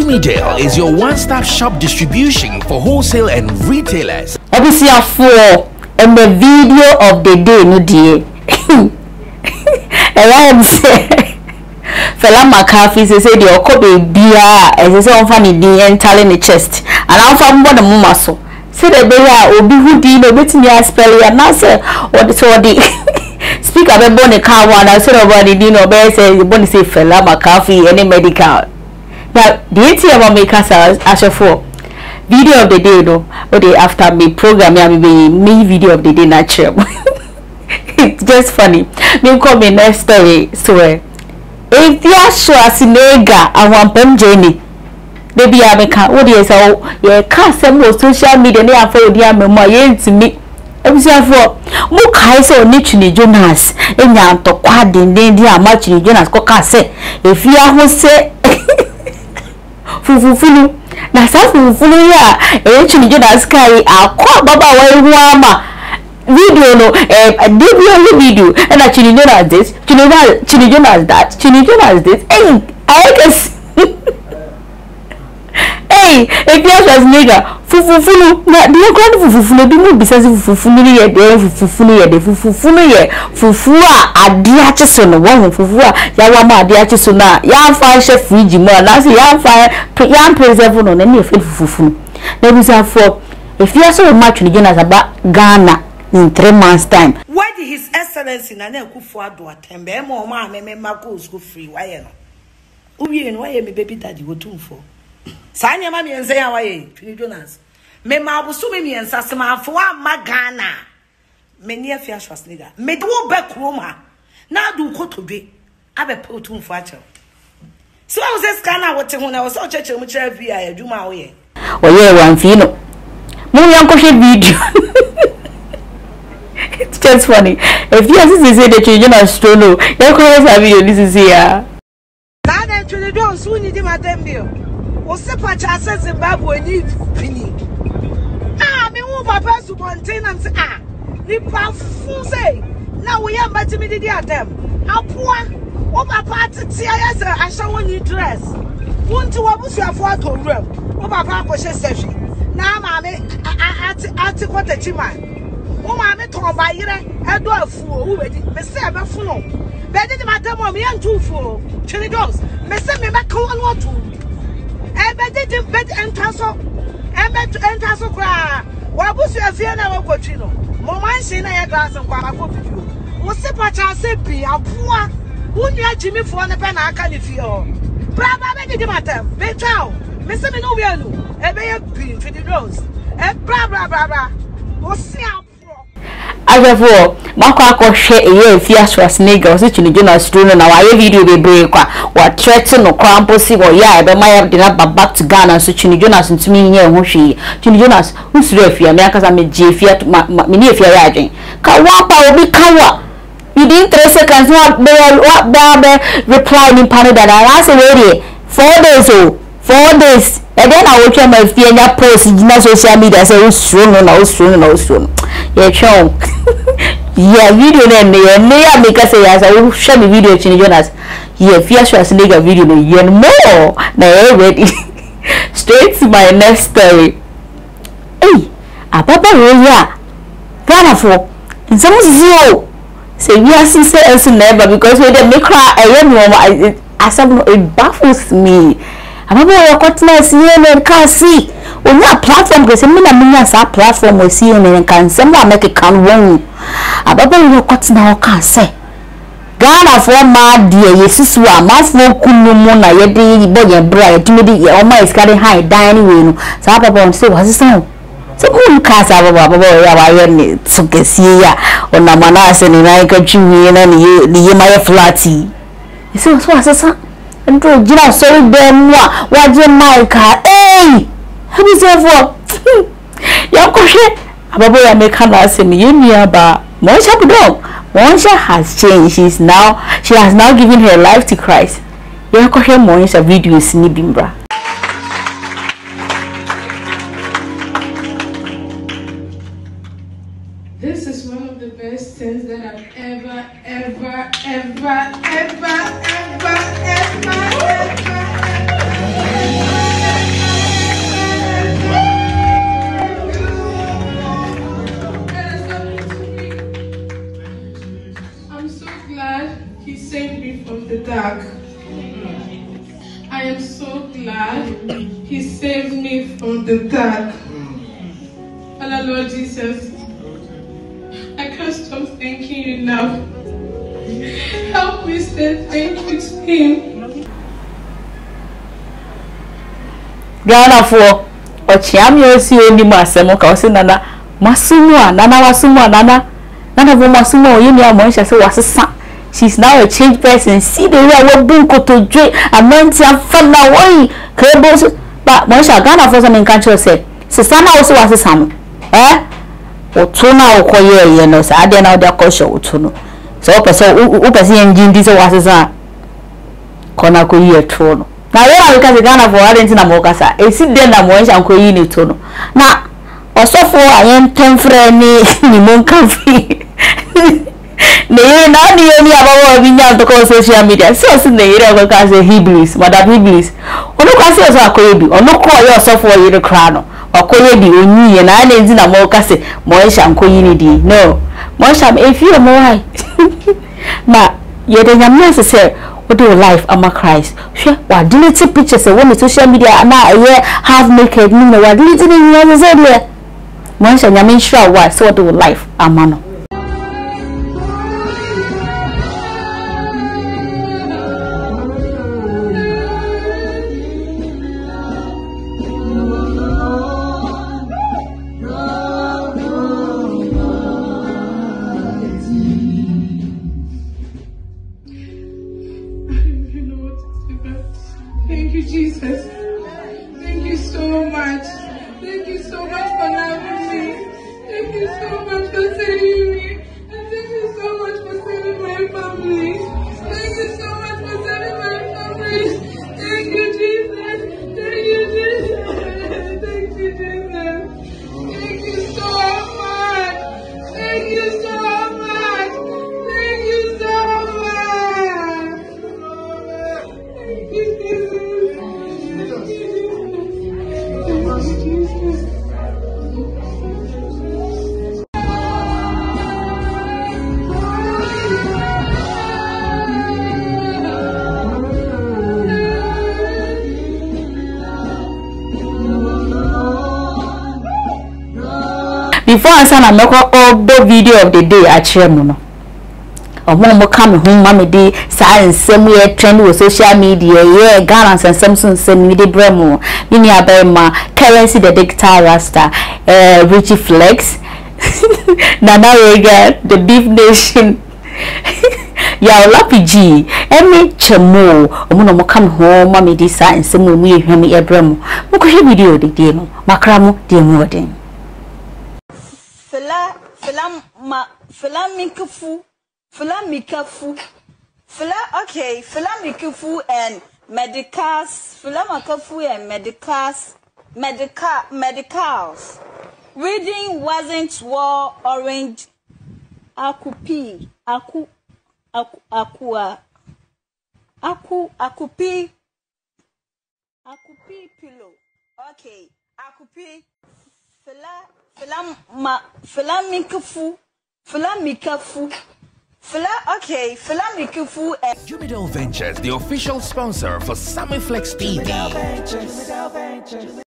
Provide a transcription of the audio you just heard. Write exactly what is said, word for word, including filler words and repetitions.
Bloomingdale is your one-stop shop distribution for wholesale and retailers. Obviously, for and the video of the day, no dear. And I am saying, Fela McCarthy says the Okobe beer as his own funny D and telling the chest, and I'm from one of muscle. Say the bear will be who did a bit near spell and answer what the sort speak of a bonnet car one. I said about the dinner bear says the bonnet say Fela McCarthy any medical. Now, the idea about make us as a four video of the day, though, or the after me program, I mean, me video of the day natural. It's just funny. Me call me next story. So, if you are sure as a nigga, I want them journey. Baby, I make what is all your custom was social media. They are for the army, my to me. I was for more Kaiser nichini Jonas. And now to quad in the India, much in Jonas Cocase. If you are who say, Fufu, na sa fufu ya e chini Jonas kai akwa baba wa ihuama video no eh video video and na chini Jonas this chini chini Jonas that chini Jonas this hey I guess hey if you as nigga fufu na the grand fufu no bi mu bisase fufu ni ye de fufu ni ye de fufu ni ye fufu a ade ache so no won fufu a ya wa ma ade ache so na ya fa she fridge mo na say ya fa ya preserve no na me fufu na bi say for if you so much ni Jonas about Ghana in three months time why did his excellency na na kufu ado atembe mo ma me me mako school free why no uwie no why me baby daddy wo tumfo Sanya mami ense ya waye Twene Jonas me ma abusu me miensa sema afo ama Ghana me ni Afia Shwar me do be kroma na do kotodwe abe pe otumfo ache so I was scanner wote hu na wo so cheche mu kire via adwuma wo ye oye wan fi no mu yanko she video. It's just funny if you see say the Twene Jonas stone no you come this video this is here na na Twene Jonas who need madembio o se pa cha se Zimbabwe ni pini ah me wo papa su bonten am se ah ni pa fu say na wo ya mbati mi didi adem apoa o papa tete ya se ahya woni dress wonti wo busu afo atowram o papa akoshe sefi na ma me ati ati kwata chima o ma me ton ba yire edo afu o wo bedi me se be fu no bedi di madam o me yantu fu Twene Jonas me se me be kan no to ebe did bet entaso ebe entaso kwa wabusu afia na wakotwi no mo manhye na ya glass nkwa akofifio wo se pacha se bi apoa wonua jimifo ne pe na aka ne fie ho bra ba be did matam me twa me se me no wi anu ebe ye bi Twene Jonas e bra bra bra bra wo se Azafo makwa akọhwe eye Afia Shwar so Twene Jonas drone na wa video be break kwa wa threaten no kwamposi wo ya ebe ma ya de na back to Ghana so Twene Jonas ntumi nye ho hwe Twene Jonas usuru Afia me akasa me je Afia me ni Afia ya adwen ka wa pa obi kawa within three seconds what be what be reply ni pano that I say we four days oh four days and then I will try my Afia nya post na social media say usuru no na usuru no usuru yeah chong yeah video na ne ne ya make say ya say show me video Twene Jonas yeah Afia Shwar video no yen more na ready straight to my next story hey ababa roya Ghana for in some zero say we are sister else never because we dey make cry I know I it baffles me ababa roya continue C N N can see on your platform because me na me sa platform we C N N can some make it can won ababa roya continue can say Ghana for ma die yesusu amafo kunumu na yede boye bra yetumidi ye o ma is carry high dining we no sa papa on say was so so kun ka sa baba baba ya wa ye ni so kesi ya ona mana se ni na ka twi na ni ni ma ye flati so so asasa ndo jira so be nwa wa je maika eh habi se for ya ko she ababa ya me kana se ni ye mi aba Moesha Boudong Moesha has changed. She's now she has now given her life to Christ. You can hear Moesha videos ni bimbra. This is one of the best things that I've ever, ever, ever, ever, ever, ever, ever, ever. so glad He saved me from the dark. Father Lord Jesus, I can't stop thanking you now. Help me say thank you to Him. Ghana for Ochiami osi oni masemo ka osi nana masumu nana wasumu nana nana vo masumu yemi Moesha say wasesa. She's now a changed person. See the way we bring to joy. I meant to find that way. But Moesha Ghana for some in country say, Sisana also was a son. Eh? Otuna okoye ye no say ade na ode akosho otuno. So person who person engine this was a son. Kona ko ye trono. Na we because Ghana for adentin na mo kasa. E si den na Moesha ko yi ni tono. Na osofo ayen temfre ni ni mon kafi. Ne na ni eni abawo binya to ko social media so so ne ire ko ka say Hebrews madam Hebrews onu ka say so akoyebi onu ko ye osofo yire kra no akoyebi onyi ye na na ezi na mo ka say Moesha nkoyi ni di no Moesha if you mo why na ye de nyame se say what do life ama Christ hwe wa delete pictures e won social media na ye half naked ni no wa delete ni nyame say de Moesha nyame sure wa so what do life ama no. Thank you, Jesus. Thank you so much. Thank you so much for loving me. Thank you so much for saving me. And thank you so much for saving my family. Thank you so much for saving my family. Thank you, Jesus. Thank you, Jesus. Thank you, Jesus. Thank you so much. Thank you so much. Thank you so much. Thank you, Jesus. Before I send a make a video of the day I share no. Omo mo come home mama dey science same way trend with social media yeah Ghana and Samsung same me dey bremo mini abema currency the digital rasta uh Richie Flex Nana Rega the Beef Nation ya Lapi G emi chemo omo no mo come home mama dey science same way me hwem e bremo mo ko video the day no makra mo dey mo den fela fela ma fela mikufu Fela mikafu, fela okay, fela mikafu and medicals, fela mikafu and medicals, medical medicals. Reading wasn't war orange. Akupi, aku, aku, aqua, aku, akupi, akupi pillow. Okay, akupi, fela, fela ma, fela mikafu, fela mikafu. Fela, okay, Fela Mikufu and Boudong Ventures, the official sponsor for Sammy Flex T V.